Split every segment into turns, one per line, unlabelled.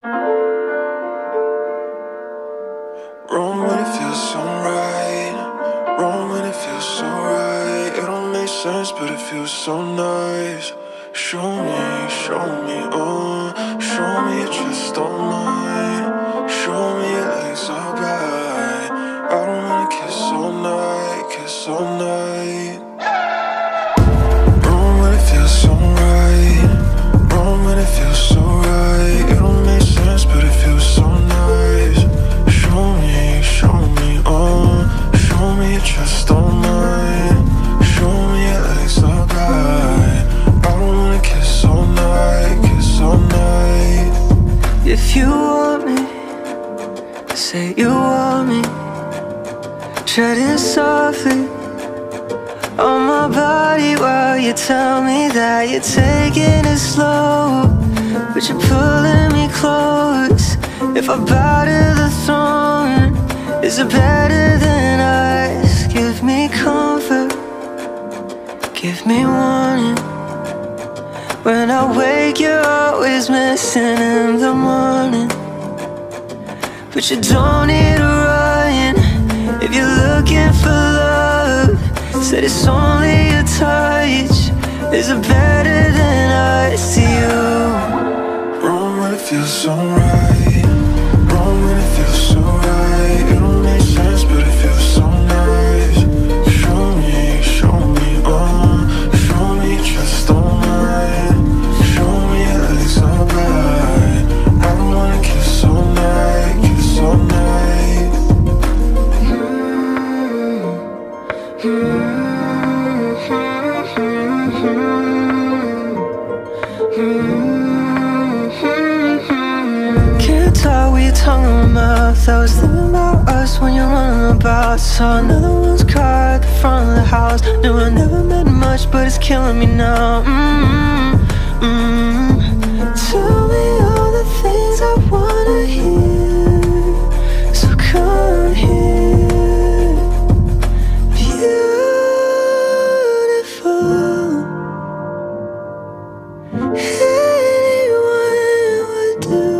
Wrong when it feels so right. Wrong when it feels so right. It don't make sense, but it feels so nice. Show me, oh. Show me you just don't mind. Show me your legs are bright. I don't wanna kiss all night, kiss all night. Wrong when it feels so right. Wrong when it feels so right. It don't make sense, but it feels so nice. Show me, oh. Show me you just don't mind. Show me your legs are bright. I don't wanna kiss all night, kiss all night.
If you want me, say you want me. Treading softly on my body while you tell me that you're taking it slow, but you're pulling me close. If I bow to the throne, is it better than us? Give me comfort, give me warning. When I wake, you're always missing in the morning. But you don't need to run if you're looking for love. Said it's only a touch. Is it better than us to you?
Wrong when it feels so right. Wrong when it feels so right. It don't make sense, but it feels so nice. Show me, oh. Show me you just don't mind. Show me your legs are bright. I don't wanna kiss all night, kiss all night.
Can't tell with your tongue in my mouth. I was thinking about us when you're running about. Saw another one's car at the front of the house. Knew I never meant much, but it's killing me now. Tell me all the things I wanna hear, so come here. Beautiful, anyone would do.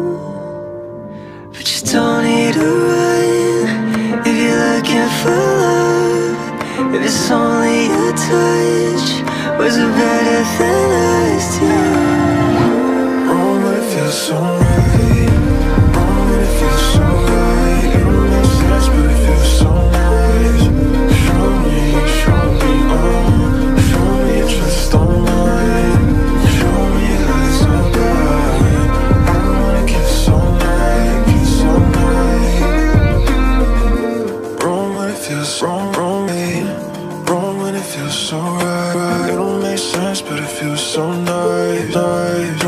But you don't need to run if you're looking for love. If it's only a touch, was it better than us to you?
Wrong when it feels so right. Wrong when it feels so right. It don't make sense, but it feels so nice. Show me, oh. Show me you just don't mind. Show me your legs are bright. I don't wanna kiss all night, kiss all night. Wrong when it feels wrong, wrong when it feels so right. It don't make sense, but it feels so nice.